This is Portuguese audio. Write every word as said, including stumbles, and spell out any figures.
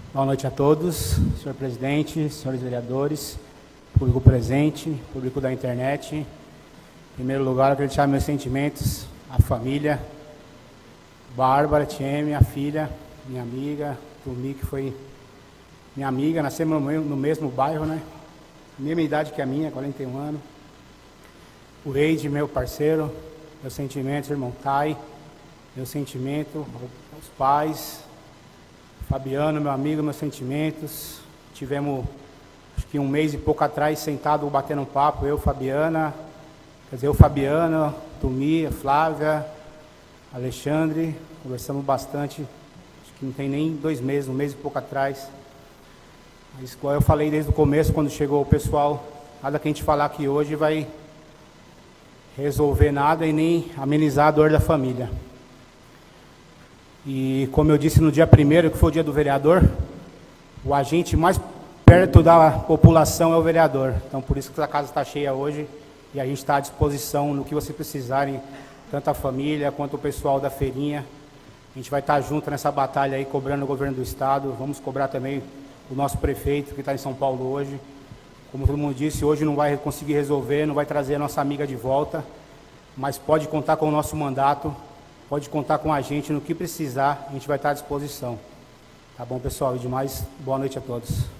Boa noite a todos, senhor presidente, senhores vereadores, público presente, público da internet. Em primeiro lugar, eu quero deixar meus sentimentos à família, Bárbara, Tieme, minha filha, minha amiga, Tumi, que foi minha amiga, nascemos no mesmo bairro, né? Mesma idade que a minha, quarenta e um anos. O Eide, meu parceiro, meus sentimentos, irmão Tai, meu sentimento aos pais, Fabiano, meu amigo, meus sentimentos. Tivemos, acho que um mês e pouco atrás, sentado batendo um papo, eu, Fabiana, quer dizer, eu, Fabiana, Tumi, Flávia, Alexandre, conversamos bastante, acho que não tem nem dois meses, um mês e pouco atrás. Mas, igual eu falei desde o começo, quando chegou o pessoal, nada que a gente falar aqui hoje vai resolver nada e nem amenizar a dor da família. E como eu disse no dia primeiro, que foi o dia do vereador, o agente mais perto da população é o vereador. Então, por isso que a casa está cheia hoje e a gente está à disposição no que vocês precisarem, tanto a família quanto o pessoal da feirinha. A gente vai estar junto nessa batalha aí, cobrando o governo do estado. Vamos cobrar também o nosso prefeito, que está em São Paulo hoje. Como todo mundo disse, hoje não vai conseguir resolver, não vai trazer a nossa amiga de volta, mas pode contar com o nosso mandato, pode contar com a gente no que precisar, a gente vai estar à disposição. Tá bom, pessoal? E demais, boa noite a todos.